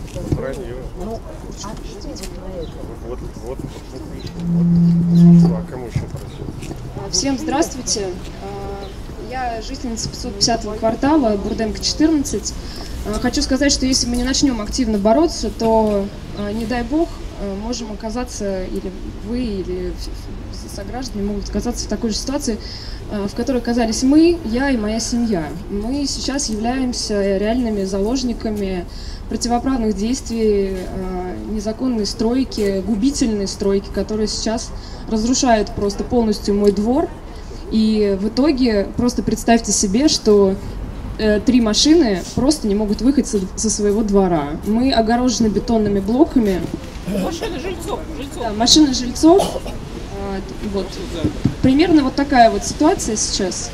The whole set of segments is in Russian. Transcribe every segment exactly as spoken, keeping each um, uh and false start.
Вранье. Ну, ответить на это. Вот, вот, вот. А кому еще просить? Всем здравствуйте. Я жительница пятьсот пятидесятого квартала, Бурденко четырнадцать. Хочу сказать, что если мы не начнем активно бороться, то, не дай бог, можем оказаться, или вы, или сограждане могут оказаться в такой же ситуации, в которой оказались мы, я и моя семья. Мы сейчас являемся реальными заложниками противоправных действий, незаконной стройки, губительной стройки, которая сейчас разрушает просто полностью мой двор. И в итоге просто представьте себе, что э, три машины просто не могут выехать со, со своего двора. Мы огорожены бетонными блоками. Машины жильцов. жильцов. Да, машины жильцов. Э, вот. Примерно вот такая вот ситуация сейчас.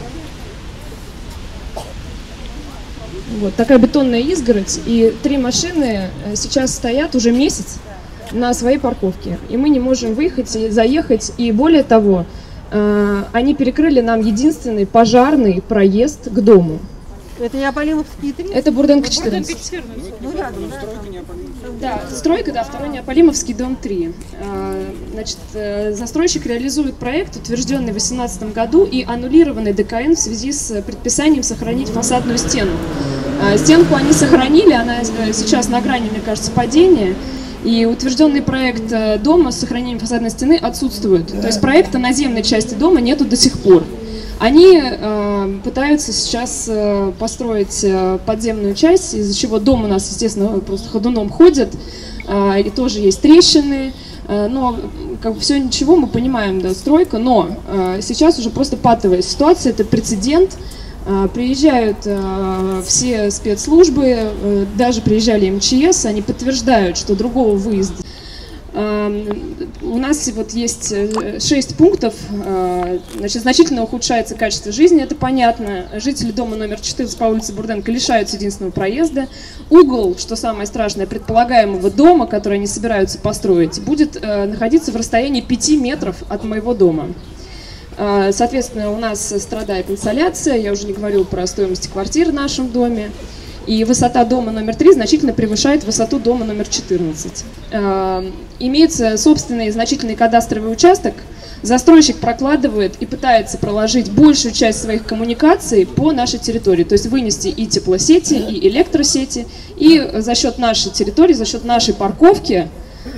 Вот такая бетонная изгородь. И три машины сейчас стоят уже месяц на своей парковке. И мы не можем выехать и заехать. И более того, они перекрыли нам единственный пожарный проезд к дому. Это Неополимовский три? Это Бурденко четырнадцать. Ну, рядом, да? Да, стройка, да, второй Неополимовский дом три. Значит, застройщик реализует проект, утвержденный в две тысячи восемнадцатом году и аннулированный ДКН в связи с предписанием сохранить фасадную стену. Стенку они сохранили, она сейчас на грани, мне кажется, падения. И утвержденный проект дома с сохранением фасадной стены отсутствует. То есть проекта наземной части дома нету до сих пор. Они э, пытаются сейчас э, построить э, подземную часть, из-за чего дом у нас, естественно, просто ходуном ходит, э, и тоже есть трещины. Э, но как бы все ничего, мы понимаем, да, стройка, но э, сейчас уже просто патовая ситуация, это прецедент. Приезжают э, все спецслужбы, э, даже приезжали эм че эс, они подтверждают, что другого выезда. Э, у нас вот есть шесть пунктов, э, значит, значительно ухудшается качество жизни, это понятно. Жители дома номер четырнадцать по улице Бурденко лишаются единственного проезда. Угол, что самое страшное, предполагаемого дома, который они собираются построить, будет э, находиться в расстоянии пяти метров от моего дома. Соответственно, у нас страдает инсоляция, я уже не говорю про стоимость квартир в нашем доме. И высота дома номер три значительно превышает высоту дома номер четырнадцать. Имеется собственный значительный кадастровый участок. Застройщик прокладывает и пытается проложить большую часть своих коммуникаций по нашей территории. То есть вынести и теплосети, и электросети. И за счет нашей территории, за счет нашей парковки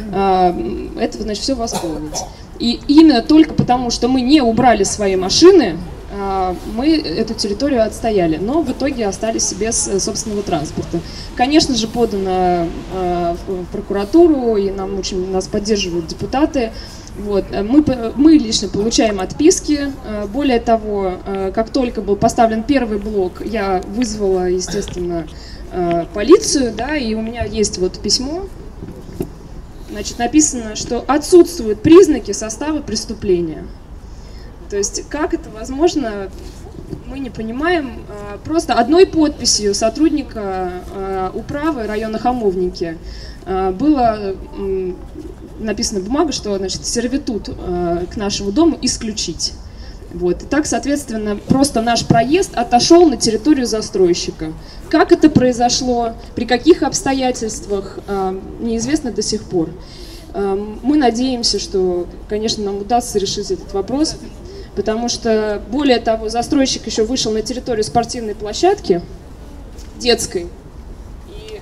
это, значит, все восполнить. И именно только потому, что мы не убрали свои машины, мы эту территорию отстояли, но в итоге остались без собственного транспорта. Конечно же, подано в прокуратуру, и нам очень, нас поддерживают депутаты. Вот. Мы, мы лично получаем отписки. Более того, как только был поставлен первый блок, я вызвала, естественно, полицию, да, и у меня есть вот письмо. Значит, написано, что отсутствуют признаки состава преступления. То есть, как это возможно, мы не понимаем. Просто одной подписью сотрудника управы района Хамовники было написана бумага, что, значит, сервитут к нашему дому исключить. Вот. И так, соответственно, просто наш проезд отошел на территорию застройщика. Как это произошло, при каких обстоятельствах, неизвестно до сих пор. Мы надеемся, что, конечно, нам удастся решить этот вопрос, потому что, более того, застройщик еще вышел на территорию спортивной площадки, детской. И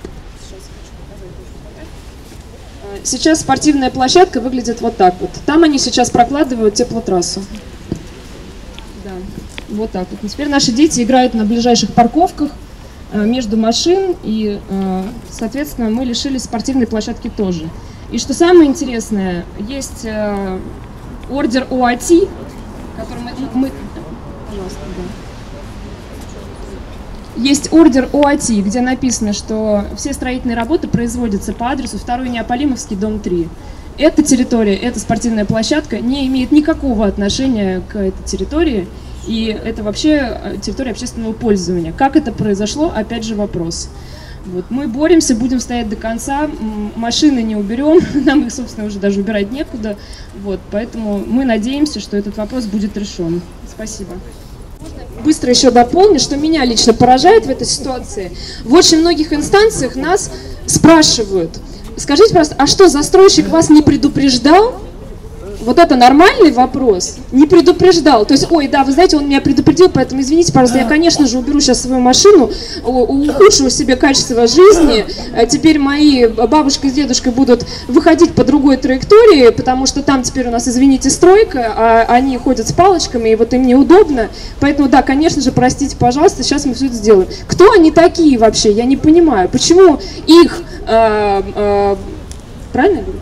сейчас спортивная площадка выглядит вот так вот. Там они сейчас прокладывают теплотрассу. Да, вот так вот. И теперь наши дети играют на ближайших парковках между машин, и, соответственно, мы лишились спортивной площадки тоже. И что самое интересное, есть ордер ОАТИ, который мы... мы пожалуйста, да. Есть ордер ОАТИ, где написано, что все строительные работы производятся по адресу второй Неополимовский, дом три. Эта территория, эта спортивная площадка не имеет никакого отношения к этой территории. И это вообще территория общественного пользования. Как это произошло, опять же вопрос. Вот. Мы боремся, будем стоять до конца, машины не уберем, нам их, собственно, уже даже убирать некуда. Вот. Поэтому мы надеемся, что этот вопрос будет решен. Спасибо. Быстро еще дополню, что меня лично поражает в этой ситуации. В очень многих инстанциях нас спрашивают, скажите, пожалуйста, а что, застройщик вас не предупреждал? Вот это нормальный вопрос? Не предупреждал. То есть, ой, да, вы знаете, он меня предупредил, поэтому извините, пожалуйста, я, конечно же, уберу сейчас свою машину, ухудшу себе качество жизни. Теперь мои бабушка с дедушкой будут выходить по другой траектории, потому что там теперь у нас, извините, стройка, а они ходят с палочками, и вот им неудобно. Поэтому, да, конечно же, простите, пожалуйста, сейчас мы все это сделаем. Кто они такие вообще? Я не понимаю. Почему их... Э, э, правильно я говорю?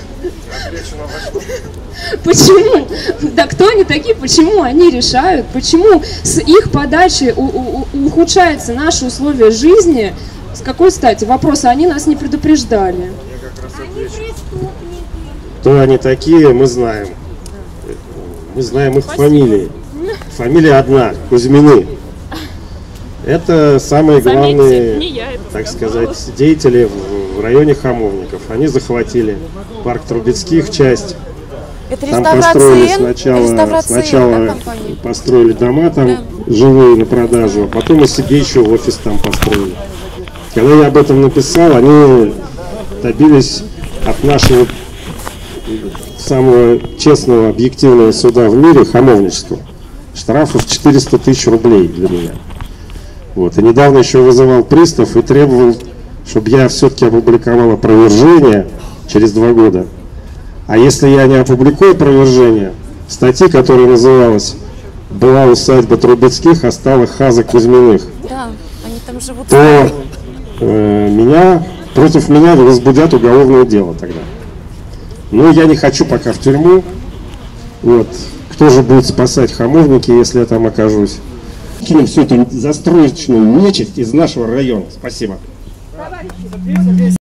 Почему? Да кто они такие? Почему они решают? Почему с их подачи у, у, у, ухудшаются наши условия жизни? С какой стати? Вопрос, они нас не предупреждали. Они преступники. Кто они такие, мы знаем. Мы знаем их фамилии. Фамилия одна, Кузьмины. Это самые главные, так сказать, деятели в районе Хамовников. Они захватили парк Трубецких, часть. Это там построили сначала, сначала да, построили дома там да. живые на продажу, а потом и себе еще офис там построили. Когда я об этом написал, они добились от нашего самого честного, объективного суда в мире, Хамовнического, штрафов четыреста тысяч рублей для меня. Вот. И недавно еще вызывал пристав и требовал, чтобы я все-таки опубликовал опровержение через два года. А если я не опубликую опровержение, статьи, которая называлась «Была усадьба Трубецких, а стала хаза Кузьминых», да, они там живут. то э, меня, против меня возбудят уголовное дело тогда. Но я не хочу пока в тюрьму. Вот. Кто же будет спасать Хамовники, если я там окажусь? Кинем всю эту застроечную нечисть из нашего района. Спасибо.